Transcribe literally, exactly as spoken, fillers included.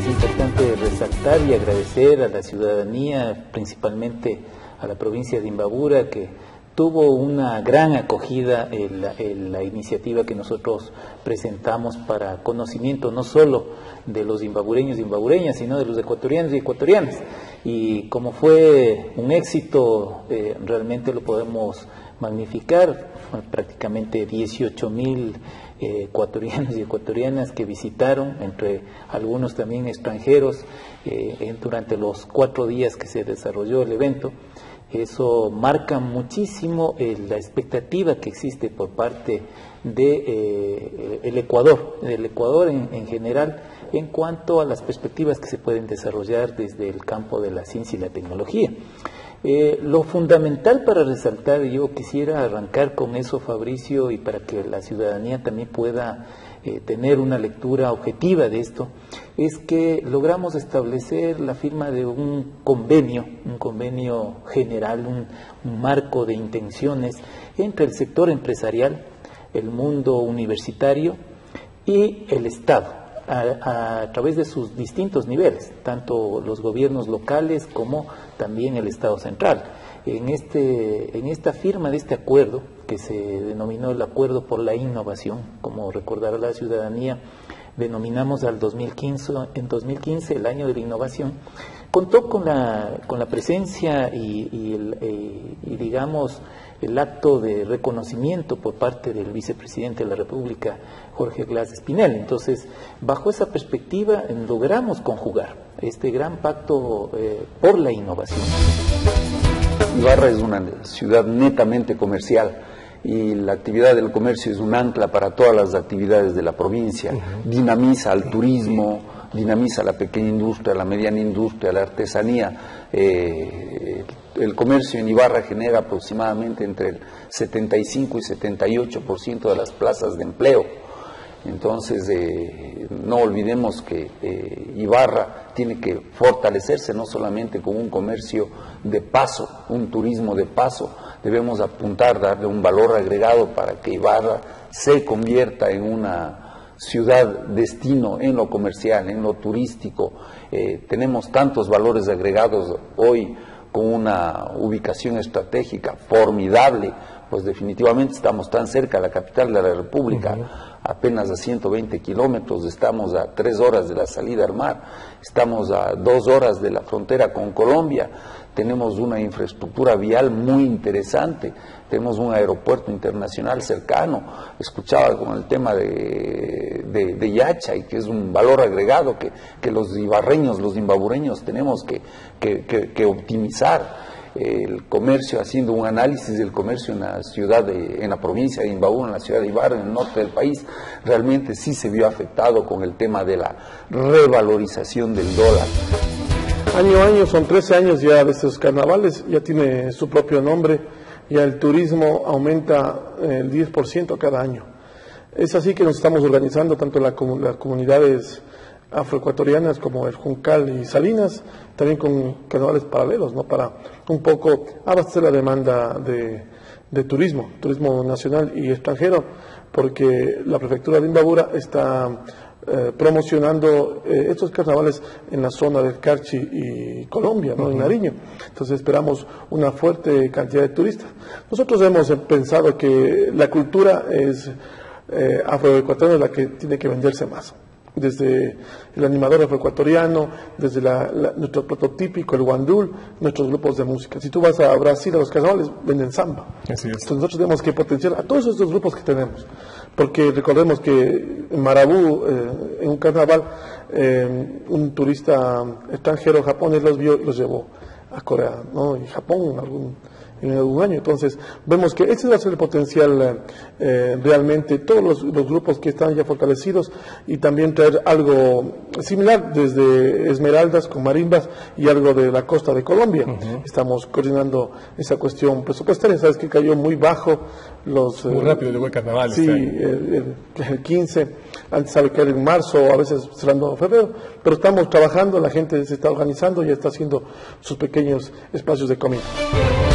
es importante resaltar y agradecer a la ciudadanía, principalmente a la provincia de Imbabura, que tuvo una gran acogida en la, en la iniciativa que nosotros presentamos para conocimiento no solo de los imbabureños y imbabureñas, sino de los ecuatorianos y ecuatorianas. Y como fue un éxito, eh, realmente lo podemos magnificar, prácticamente dieciocho mil eh, ecuatorianos y ecuatorianas que visitaron, entre algunos también extranjeros, eh, durante los cuatro días que se desarrolló el evento. Eso marca muchísimo eh, la expectativa que existe por parte de eh, el Ecuador, del Ecuador en, en general, en cuanto a las perspectivas que se pueden desarrollar desde el campo de la ciencia y la tecnología. Eh, lo fundamental para resaltar, yo quisiera arrancar con eso, Fabricio, y para que la ciudadanía también pueda eh, tener una lectura objetiva de esto, es que logramos establecer la firma de un convenio, un convenio general, un, un marco de intenciones entre el sector empresarial, el mundo universitario y el Estado, A, a través de sus distintos niveles, tanto los gobiernos locales como también el Estado central. En, este, en esta firma de este acuerdo, que se denominó el Acuerdo por la Innovación, como recordará la ciudadanía, denominamos al dos mil quince, en dos mil quince el año de la innovación, contó con la, con la presencia y, y, el, eh, y digamos el acto de reconocimiento por parte del vicepresidente de la República, Jorge Glass Espinel. Entonces, bajo esa perspectiva, logramos conjugar este gran pacto eh, por la innovación. Ibarra es una ciudad netamente comercial y la actividad del comercio es un ancla para todas las actividades de la provincia. Uh-huh. Dinamiza al turismo, dinamiza la pequeña industria, la mediana industria, la artesanía. Eh, el comercio en Ibarra genera aproximadamente entre el setenta y cinco y setenta y ocho por ciento de las plazas de empleo. Entonces, eh, no olvidemos que eh, Ibarra tiene que fortalecerse no solamente con un comercio de paso, un turismo de paso. Debemos apuntar, darle un valor agregado para que Ibarra se convierta en una ciudad destino en lo comercial, en lo turístico. Eh, tenemos tantos valores agregados hoy con una ubicación estratégica formidable, pues definitivamente estamos tan cerca de la capital de la República, uh-huh. apenas a ciento veinte kilómetros, estamos a tres horas de la salida al mar, estamos a dos horas de la frontera con Colombia, tenemos una infraestructura vial muy interesante, tenemos un aeropuerto internacional cercano. Escuchaba con el tema de, de, de Yachay, que es un valor agregado que, que los ibarreños, los imbabureños tenemos que, que, que, que optimizar. El comercio, haciendo un análisis del comercio en la ciudad, de, en la provincia de Imbabura, en la ciudad de Ibarra, en el norte del país, realmente sí se vio afectado con el tema de la revalorización del dólar. Año a año, son trece años ya de estos carnavales, ya tiene su propio nombre, ya el turismo aumenta el diez por ciento cada año. Es así que nos estamos organizando, tanto la, las comunidades afroecuatorianas como el Juncal y Salinas, también con carnavales paralelos, ¿no? Para un poco abastecer la demanda de, de turismo, turismo nacional y extranjero, porque la prefectura de Imbabura está eh, promocionando eh, estos carnavales en la zona del Carchi y Colombia, ¿no? Uh-huh. En Nariño. Entonces esperamos una fuerte cantidad de turistas. Nosotros hemos pensado que la cultura es eh, afroecuatoriana la que tiene que venderse más. Desde el animador afroecuatoriano, desde la, la, nuestro prototípico, el guandul, nuestros grupos de música. Si tú vas a Brasil, a los carnavales, venden samba. Así es. Entonces nosotros tenemos que potenciar a todos estos grupos que tenemos, porque recordemos que en Marabú, eh, en un carnaval, eh, un turista extranjero japonés los vio y los llevó a Corea, ¿no? Y Japón en algún en algún año. Entonces, vemos que ese va a ser el potencial eh, realmente, todos los, los grupos que están ya fortalecidos, y también traer algo similar desde Esmeraldas con marimbas y algo de la costa de Colombia. Uh-huh. Estamos coordinando esa cuestión presupuestaria. Sabes que cayó muy bajo los... Muy eh, rápido llegó el carnaval. Sí, el, el, el quince, antes sabe caer en marzo, a veces cerrando febrero, pero estamos trabajando, la gente se está organizando y está haciendo sus pequeños espacios de comida.